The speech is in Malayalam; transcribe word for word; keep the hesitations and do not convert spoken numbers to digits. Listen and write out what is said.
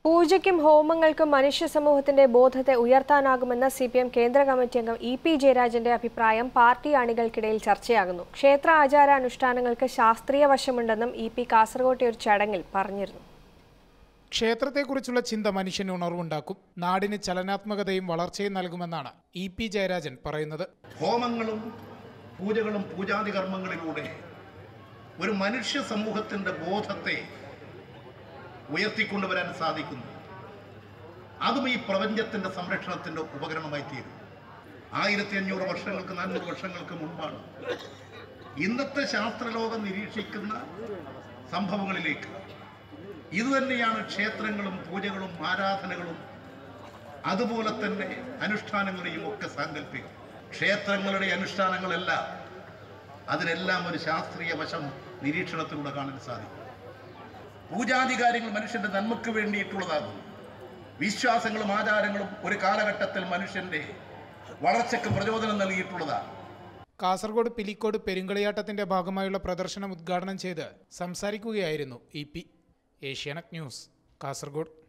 പൂജയ്ക്കും ഹോമങ്ങൾക്കും മനുഷ്യ സമൂഹത്തിന്റെ ബോധത്തെ ഉയർത്താനാകുമെന്ന സി പി എം കേന്ദ്ര കമ്മിറ്റി അംഗം ഇ പി ജയരാജന്റെ അഭിപ്രായം പാർട്ടി അണികൾക്കിടയിൽ ചർച്ചയാകുന്നു. ക്ഷേത്ര ആചാരാനുഷ്ഠാനങ്ങൾക്ക് ശാസ്ത്രീയ വശമുണ്ടെന്നും ഇ പി കാസർകോട്ടെ ഒരു ചടങ്ങിൽ പറഞ്ഞിരുന്നു. ക്ഷേത്രത്തെക്കുറിച്ചുള്ള ചിന്ത മനുഷ്യന് ഉണർവുണ്ടാക്കും, നാടിന് ചലനാത്മകതയും വളർച്ചയും നൽകുമെന്നാണ് ഇ പി ജയരാജൻ പറയുന്നത്. ഹോമങ്ങളും പൂജകളും പൂജാതി കർമ്മങ്ങളിലൂടെ ഒരു മനുഷ്യ സമൂഹത്തിന്റെ ബോധത്തെ ഉയർത്തിക്കൊണ്ടുവരാൻ സാധിക്കുന്നു. അതും ഈ പ്രപഞ്ചത്തിന്റെ സംരക്ഷണത്തിന്റെ ഉപകരണമായി തീരും. ആയിരത്തി അഞ്ഞൂറ് വർഷങ്ങൾക്ക് നാനൂറ് വർഷങ്ങൾക്ക് മുമ്പാണ് ഇന്നത്തെ ശാസ്ത്രലോകം നിരീക്ഷിക്കുന്ന സംഭവങ്ങളിലേക്ക് ഇതുതന്നെയാണ് ക്ഷേത്രങ്ങളും പൂജകളും ആരാധനകളും അതുപോലെ തന്നെ അനുഷ്ഠാനങ്ങളെയും ഒക്കെ സാങ്കല്പിക്കും. ക്ഷേത്രങ്ങളുടെ അനുഷ്ഠാനങ്ങളെല്ലാം അതിനെല്ലാം ഒരു ശാസ്ത്രീയ വശം നിരീക്ഷണത്തിലൂടെ കാണാൻ സാധിക്കും. പൂജാധികാരങ്ങൾ മനുഷ്യന്റെ നന്മയ്ക്ക് വേണ്ടിയിട്ടുള്ളതാകുന്നു. വിശ്വാസങ്ങളും ആചാരങ്ങളും ഒരു കാലഘട്ടത്തിൽ മനുഷ്യന്റെ വളർച്ചയ്ക്ക് പ്രചോദനം നൽകിയിട്ടുള്ളതാണ്. കാസർഗോഡ് പിലിക്കോട് പെരുങ്കളിയാട്ടത്തിന്റെ ഭാഗമായുള്ള പ്രദർശനം ഉദ്ഘാടനം ചെയ്ത് സംസാരിക്കുകയായിരുന്നു E P. Asianet News, Kasaragod.